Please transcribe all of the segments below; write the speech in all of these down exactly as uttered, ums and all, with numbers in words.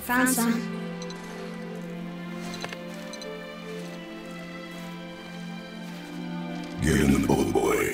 Found some. Get in the boat, boy.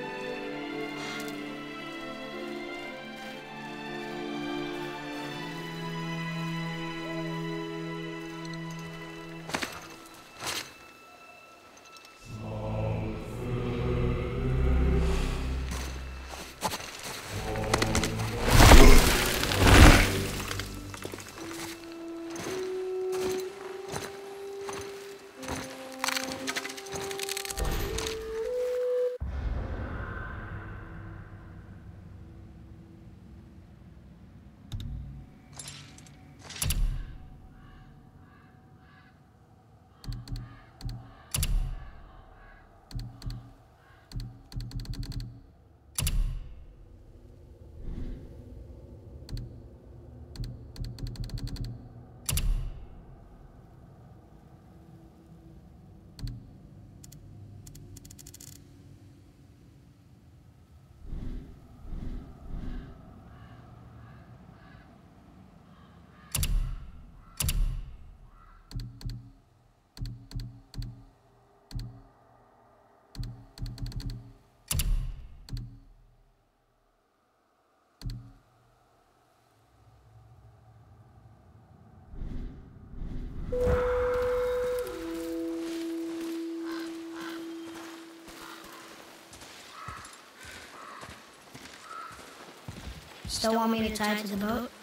Still want me to tie it to the boat?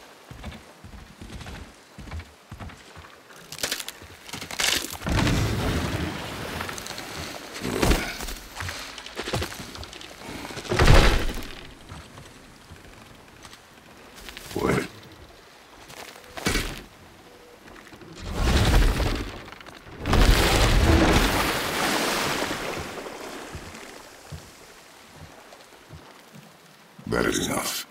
What? That is enough.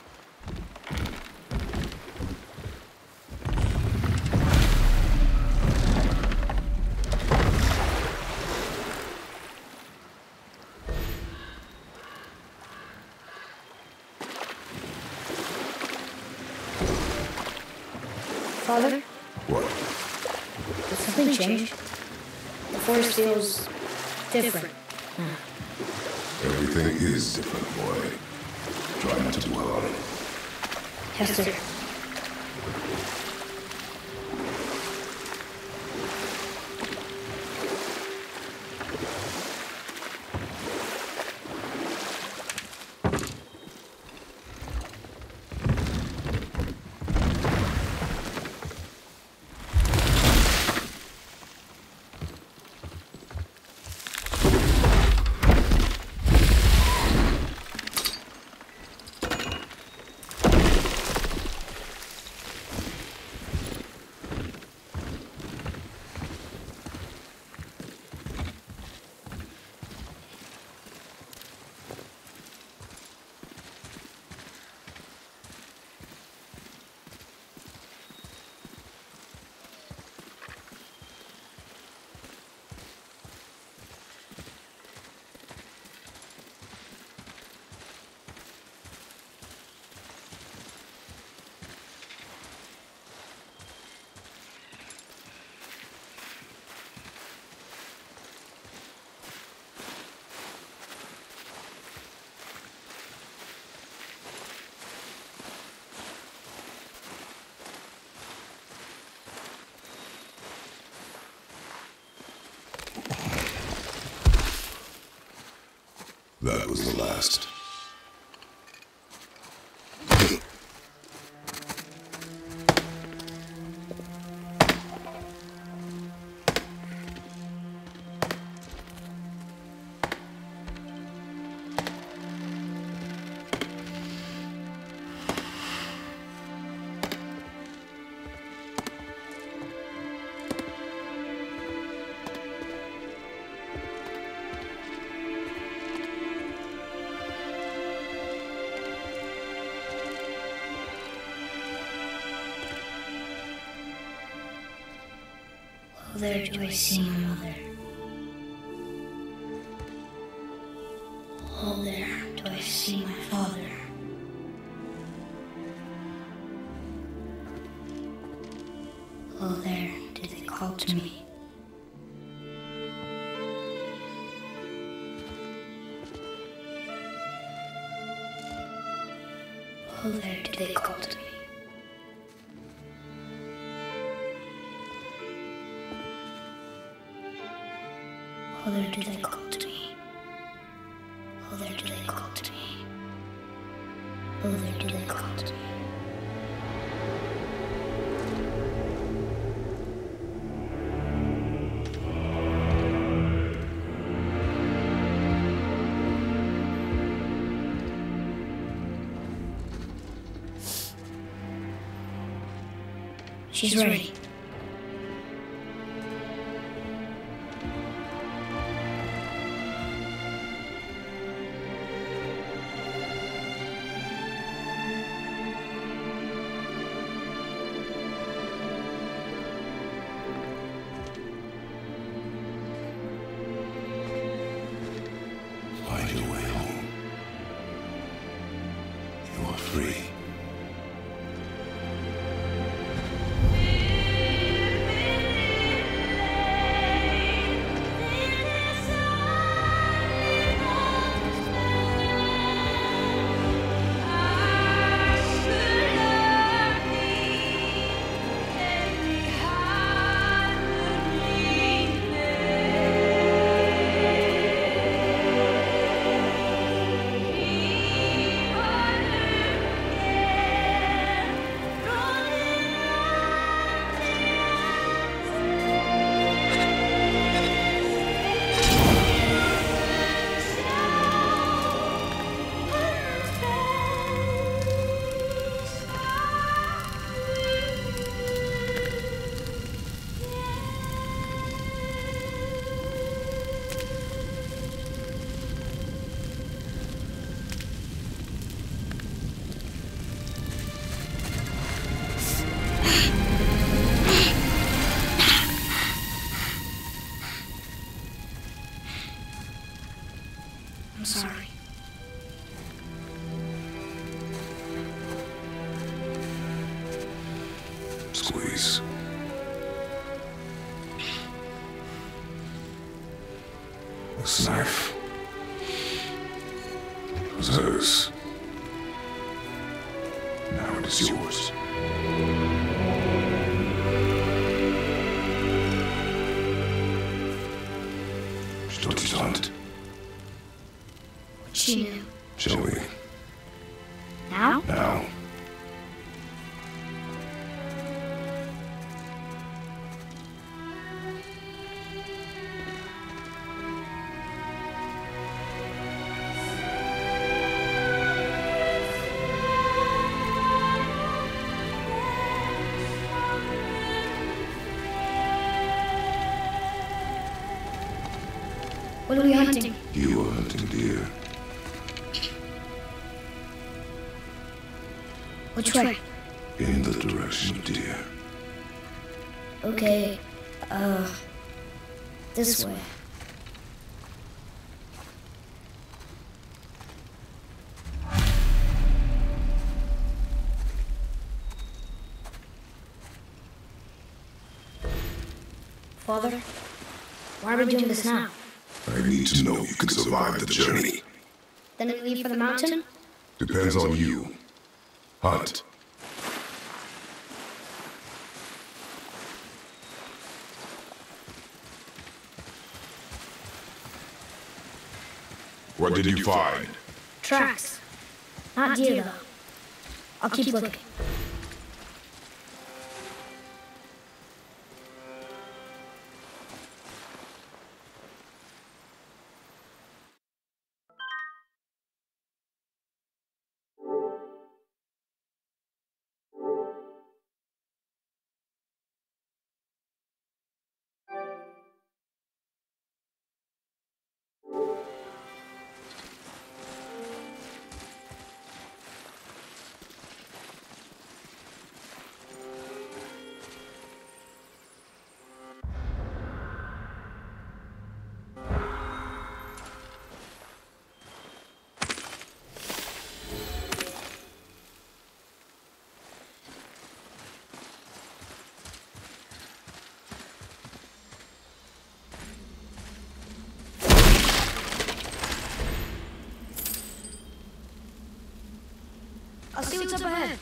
Father? What? Did something change? The forest feels different. Everything is different, boy. Try not to dwell on it. Yes, sir. That was the last. Oh, there do I see my mother. Oh, there do I see my father. 'Father, Oh, there did they call to me. Oh, there did they call to me. Oh, there do they call to me. Oh, there do they call to me. Oh, there do they call to me. She's ready. Find your way home. You are free. I'm sorry. Squeeze. This knife was hers. Now it is yours. Stort is hunt. She knew. Shall we? Now? Now. What are we hunting? You are hunting deer. Which way? In the direction of deer. Okay, uh, this way. Father, why are we doing this now? I need to know you can survive the journey. Then we leave for the mountain? Depends on you. Hunt. What did you find? Tracks. Not deer, though. I'll keep looking. what's up ahead.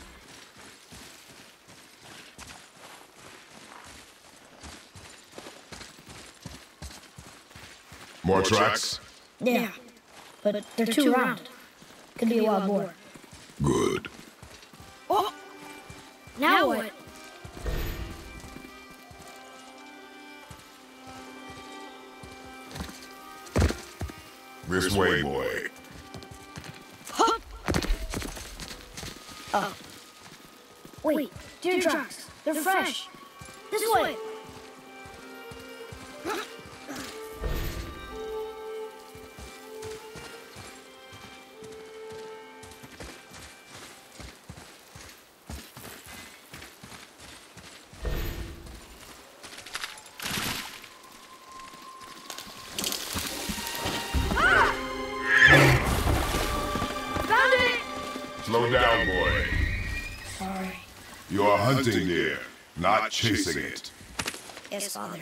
More tracks? Yeah, but they're too round. Could be a wild boar. Good. Oh! Now what? This way, boy. Huh? Oh. Wait, deer tracks. They're fresh. This way. Slow down, boy. Sorry. You are hunting deer, not chasing it. Yes, Father.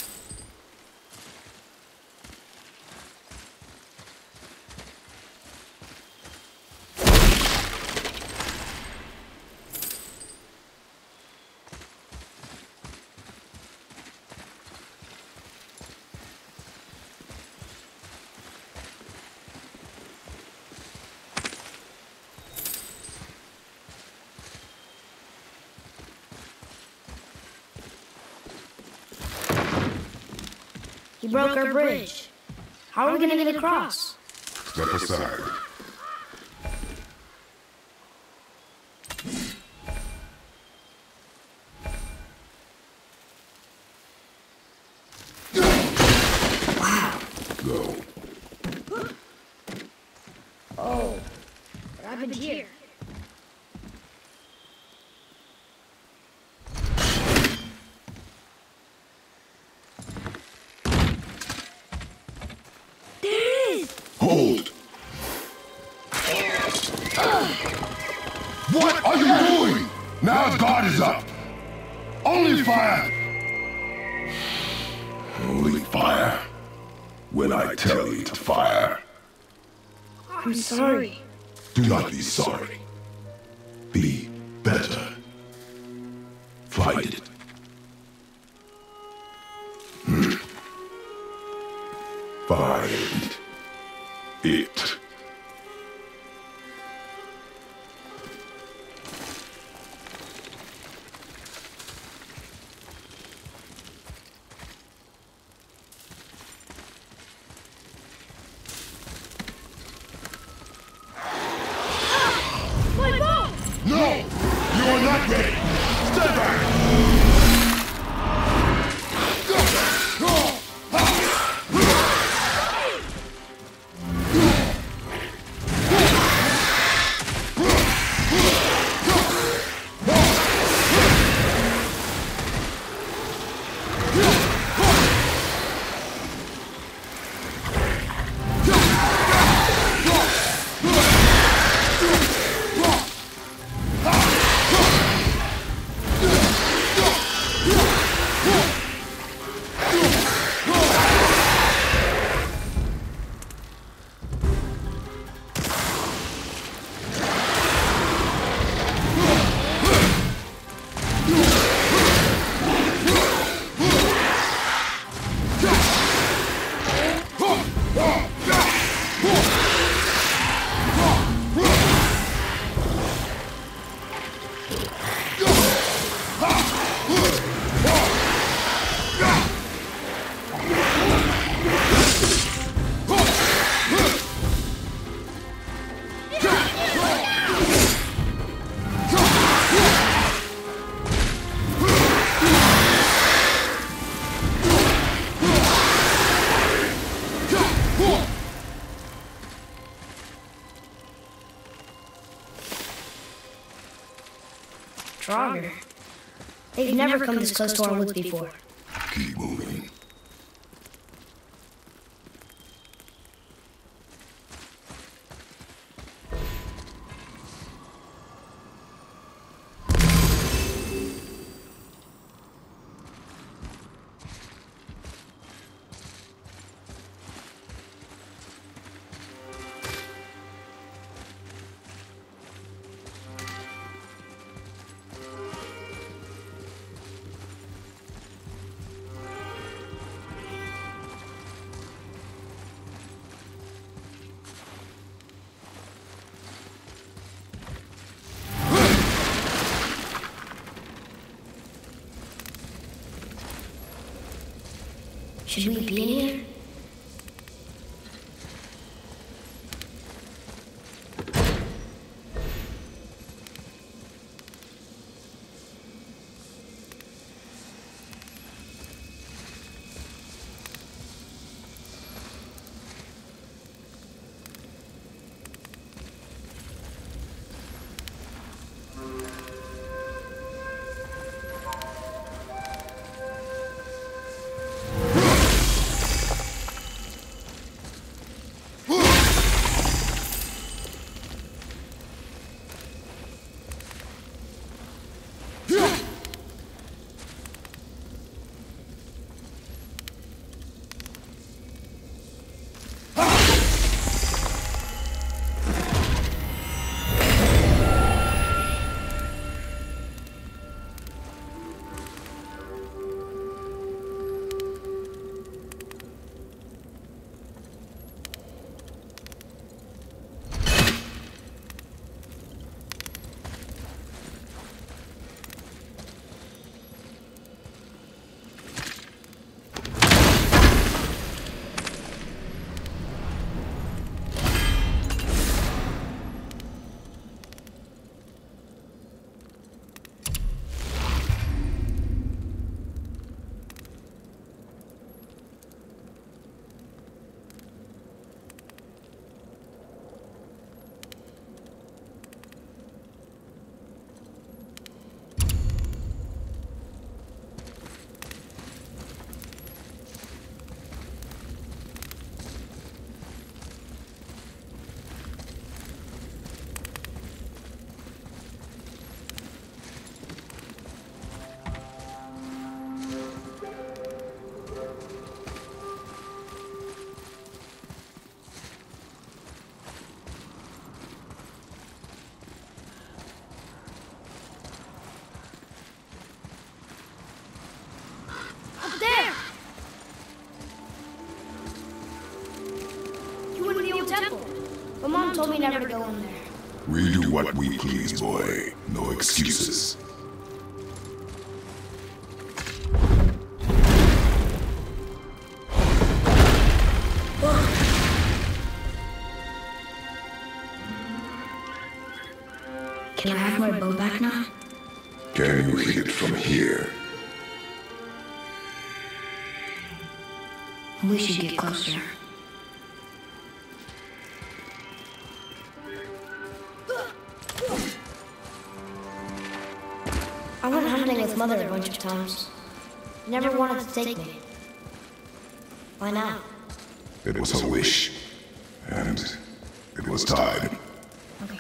He broke our bridge. How are we gonna get across? Step aside. Wow. Go. Oh, what happened here? Hold! What are you doing? Now guard is up! Only fire! Only fire. When I tell you to fire. I'm sorry. Do not be sorry. Be better. Fight it. Hmm. Find it. My bow! No! You are not ready! Step back! Draugr. They've never come this close to our woods before. Keep moving. Should we be in here? But Mom told me never to go in there. We do what we please, boy. No excuses. Can I have my bow back now? Can you hit it from here? We should get closer. I went hunting with Mother a bunch of times. She never wanted to take me. Why now? It was her wish. And it was time. Okay.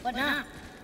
What now?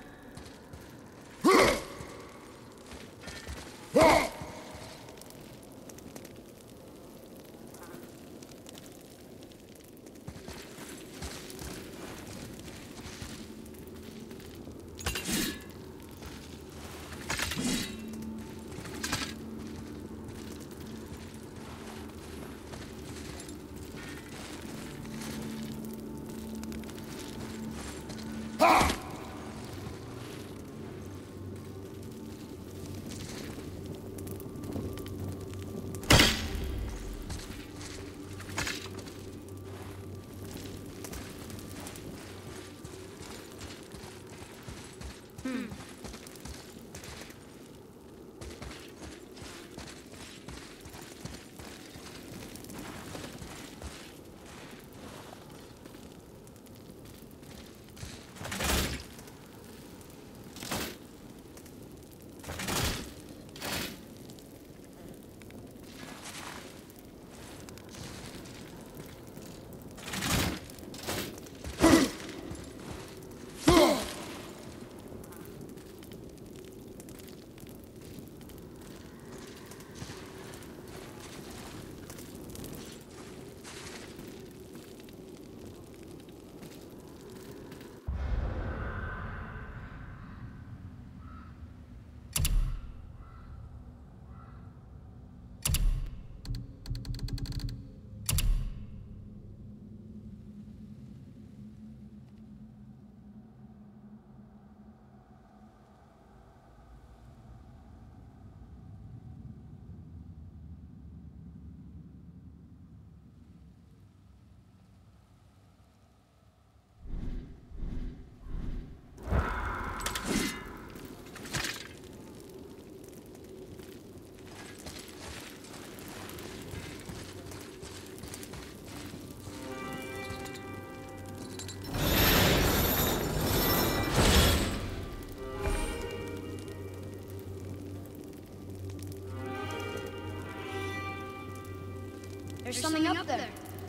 There's something up there.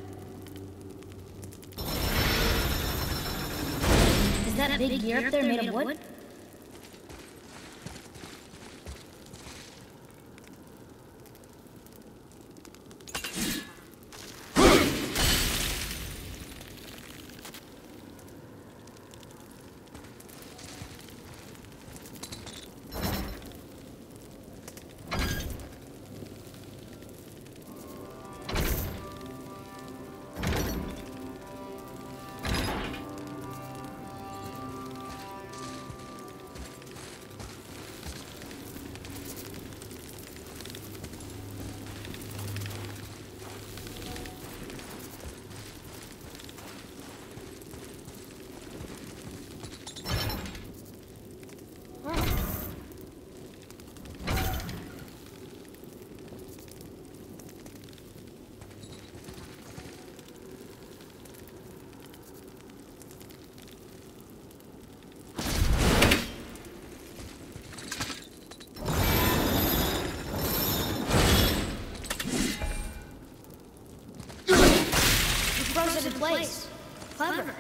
Is that big gear up there made of wood? Frozen in place. Clever.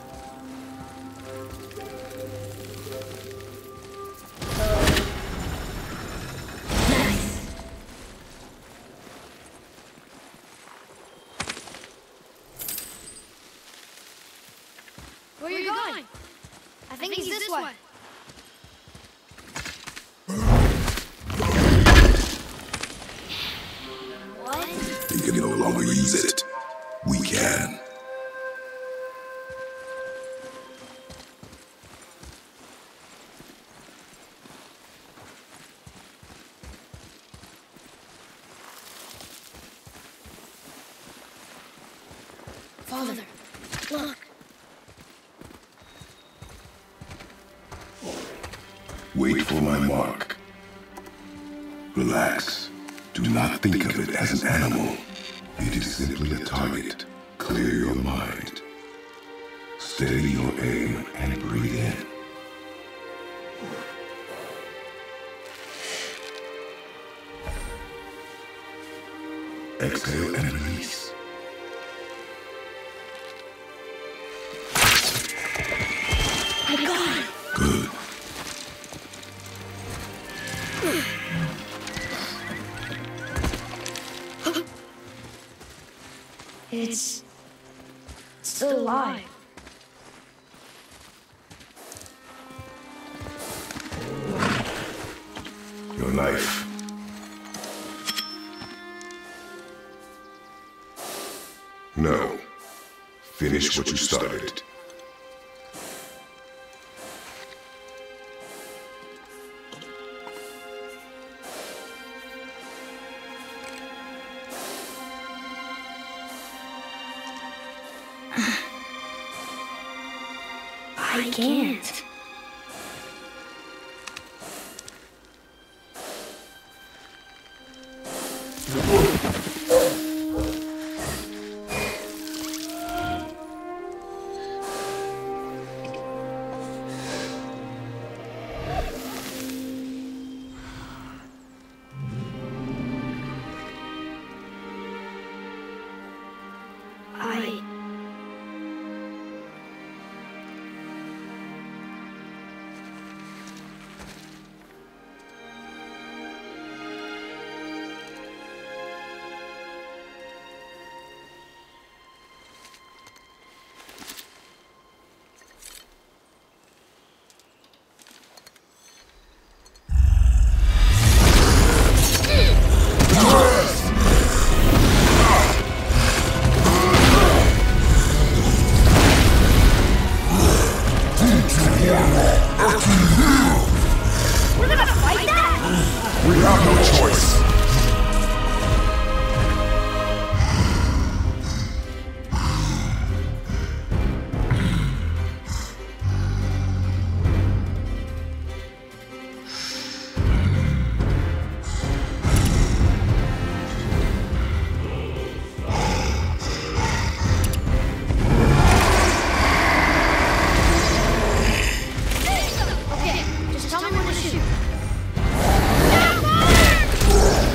Nice. Where are you going? I think he's this way. What? He can no longer use it. We can. Father, look. Wait for my mark. Relax. Do not think of it as an animal. It is simply a target. Clear your mind. Steady your aim and breathe in. Exhale and release. I my god! Good. It's still alive. Your knife. No. Finish what you started. I can't. I... We're gonna fight that? We have no choice. Okay, just tell me when to shoot.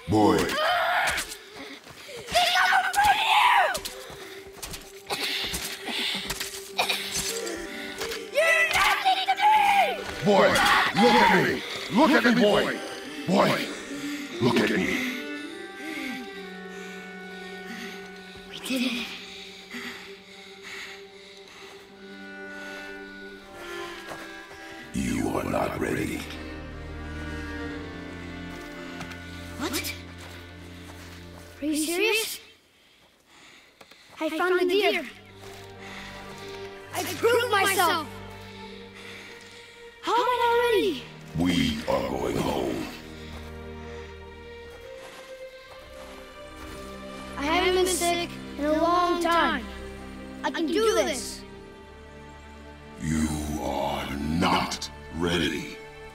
Boy. Boy, look at me! Look at me, boy! Boy, look at me! We did it. You are not ready. What? Are you serious? I found the deer. I proved myself. How am I not ready? We are going home. I haven't been sick in a long time. I can do this. You are not ready.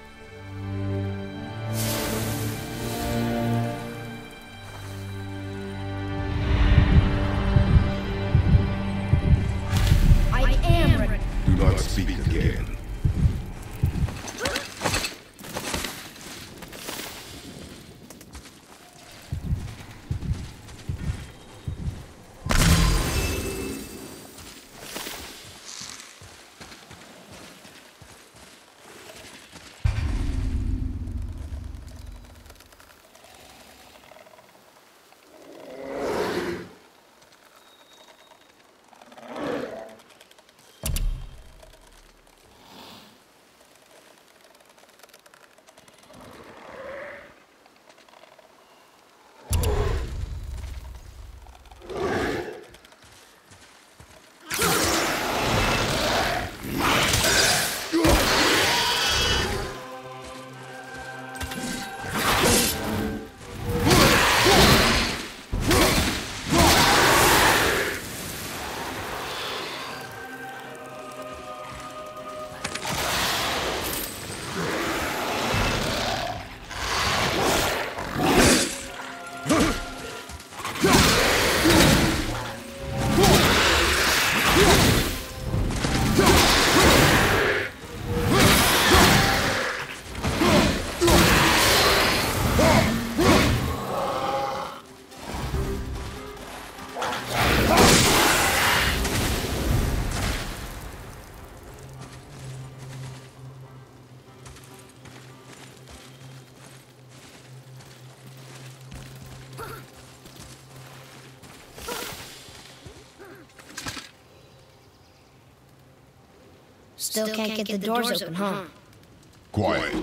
I am ready. Do not speak again. Still, Still can't, can't get, get the doors, doors open, huh? Quiet.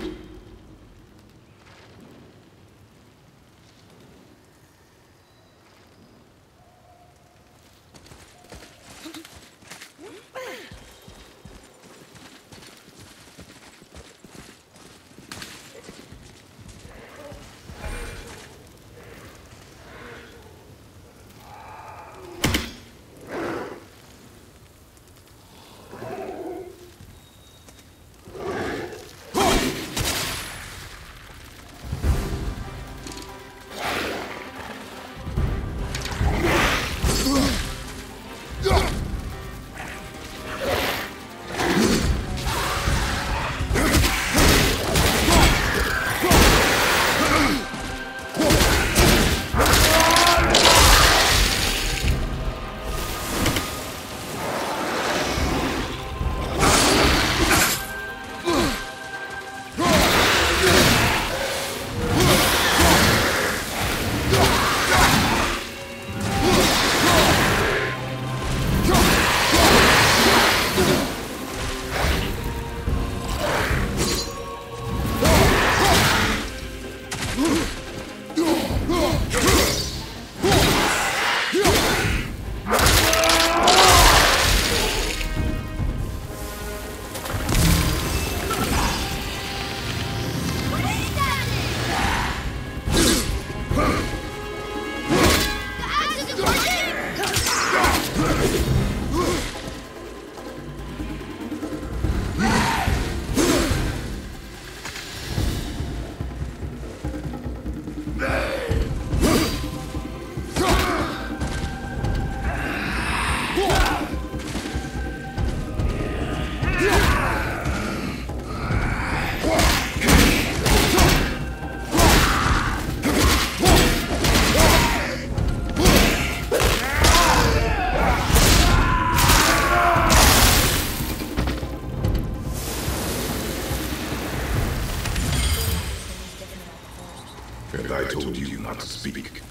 And I told you not to speak.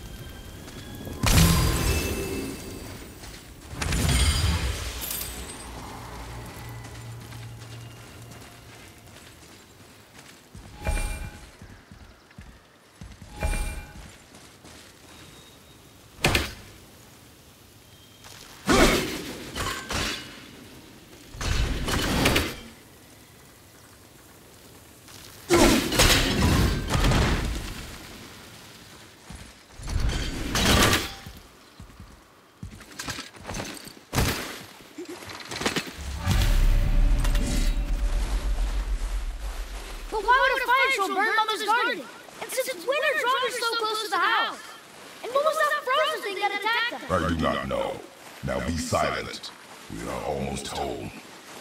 Burn Mama's garden. And since winter drove her so close to the house. And what was that frozen thing that attacked us? I do not know. Now be silent. We are almost home.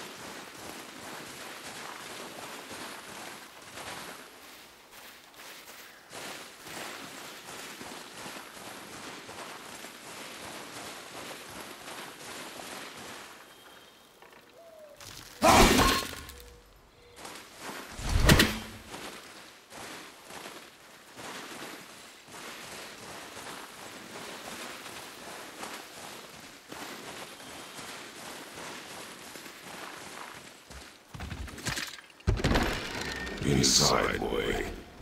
Inside, boy.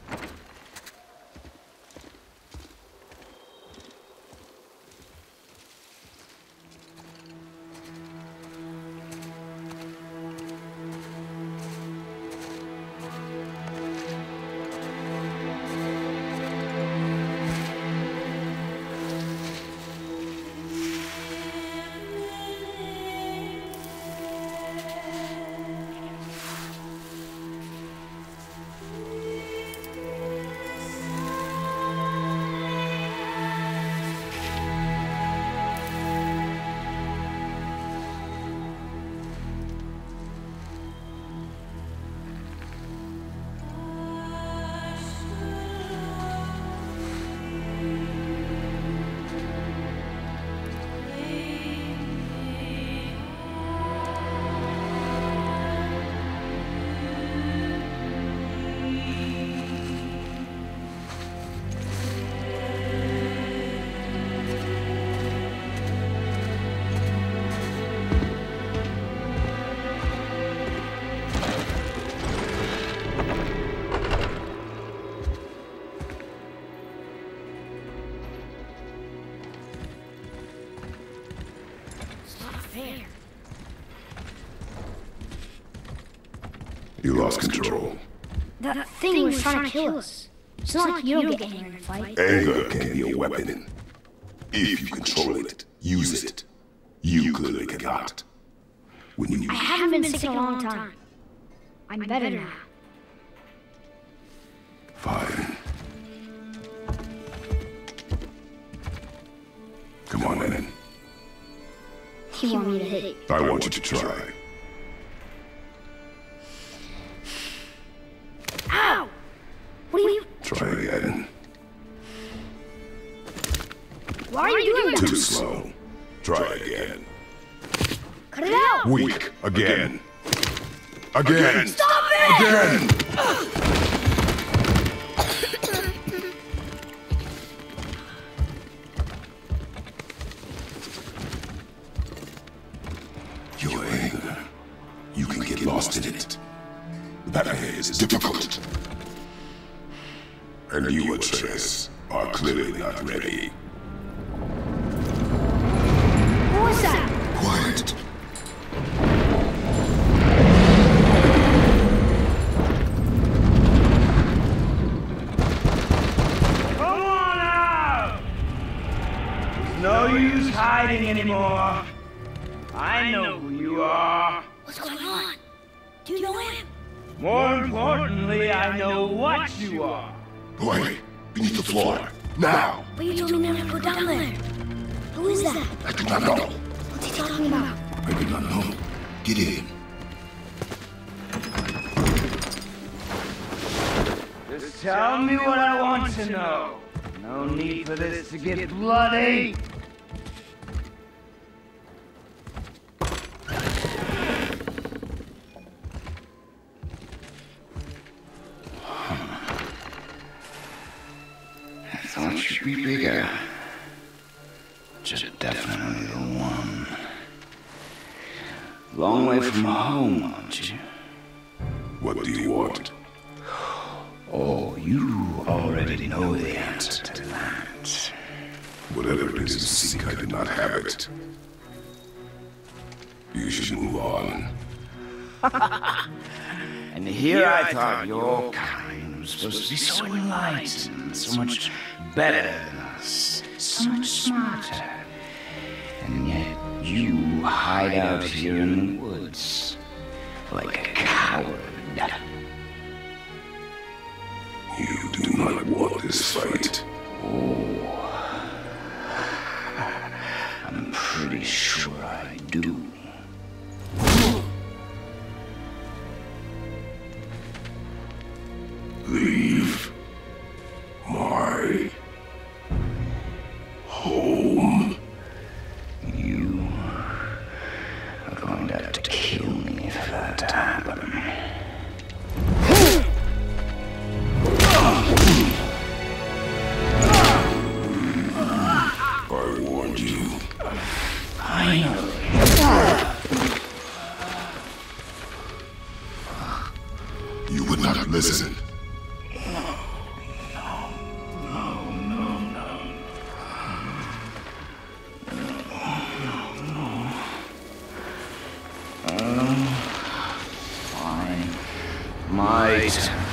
You lost control. That thing was trying to kill us. It's not like you don't get angry in a fight. Anger can be a weapon. If you control it, use it. You clearly cannot. When you... I haven't been sick in a long time. I'm better now. Fine. Come on, then. You want me to hit? I want you to try. Ow! What are you... Try again. Why are you doing that? Too slow. Try again. Cut it out! Weak. Again. Again. Stop it! Again! Your anger. You can get lost in it. That ahead is difficult. And you, Atreus, are clearly not ready. What was that? Quiet. Come on out! There's no use hiding anymore. I know who you are. What's going on? Do you know him? More importantly, I know what you are. Boy, beneath the floor. Now! But you told me never to go down there. Who is that? I do not know. What's he talking about? I do not know. Get in. Just tell me what I want to know. No need for this to get bloody. should be bigger. Just definitely the one. Long way from home, aren't you? What do you want? Oh, you already know the answer to that. Whatever it is you seek, I do not have it. You should move on. And here I thought your kind was supposed to be so enlightened, so much better than us, so much smarter. And yet you hide out here in the woods like a coward. You do not want this fight. Oh, I'm pretty sure I do. Leave my home. You are going to have to kill me for that to happen. I warned you. Finally. You would not listen. Might